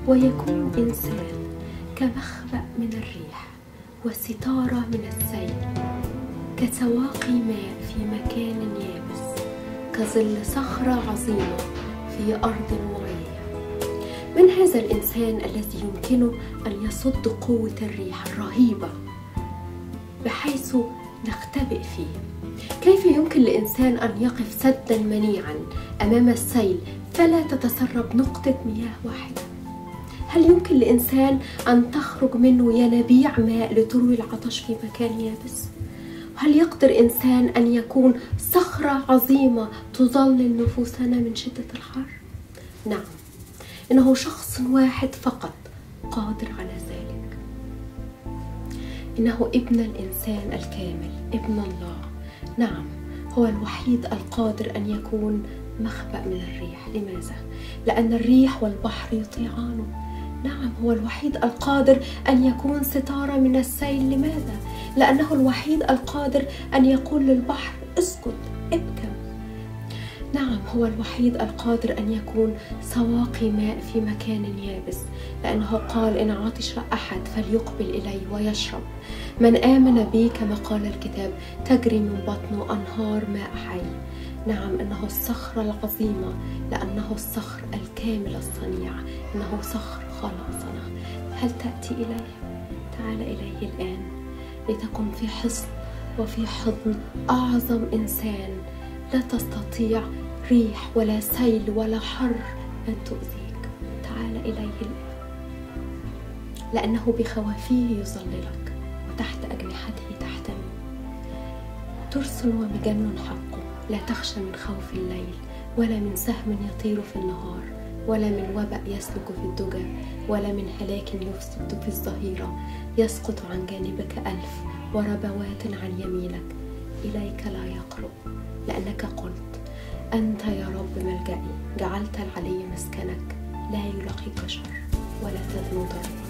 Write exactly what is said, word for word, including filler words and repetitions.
ويكون إنسان كمخبأ من الريح وستارة من السيل، كسواقي ماء في مكان يابس، كظل صخرة عظيمة في أرض معية. من هذا الإنسان الذي يمكنه أن يصد قوة الريح الرهيبة بحيث نختبئ فيه. كيف يمكن لإنسان أن يقف سدا منيعا أمام السيل فلا تتسرب نقطة مياه واحدة؟ هل يمكن لإنسان أن تخرج منه ينابيع ماء لتروي العطش في مكان يابس؟ هل يقدر إنسان أن يكون صخرة عظيمة تظلل نفوسنا من شدة الحر؟ نعم، إنه شخص واحد فقط قادر على ذلك. إنه ابن الإنسان الكامل، ابن الله. نعم، هو الوحيد القادر أن يكون مخبأ من الريح. لماذا؟ لأن الريح والبحر يطيعانه. نعم، هو الوحيد القادر أن يكون ستارة من السيل. لماذا؟ لأنه الوحيد القادر أن يقول للبحر اسكت، ابكم. نعم، هو الوحيد القادر أن يكون سواقي ماء في مكان يابس، لأنه قال إن عطش أحد فليقبل إلي ويشرب. من آمن بي كما قال الكتاب تجري من بطنه أنهار ماء حي. نعم، إنه الصخرة العظيمة، لأنه الصخر الكامل الصنيع، إنه صخر خلاصنا. هل تأتي إليه؟ تعال إليه الآن لتكن في حصن وفي حضن أعظم إنسان لا تستطيع ريح ولا سيل ولا حر أن تؤذيك. تعال إليه الآن، لأنه بخوافيه يظللك وتحت أجنحته تحتمي. ترس ومجن حقه، لا تخشى من خوف الليل، ولا من سهم يطير في النهار، ولا من وبأ يسلك في الدجى، ولا من هلاك يفسد في الظهيرة. يسقط عن جانبك ألف وربوات عن يمينك، إليك لا يقرب، لأنك قلت أنت يا رب ملجئي، جعلت العلي مسكنك، لا يلاقيك شر ولا تذنو ضرر.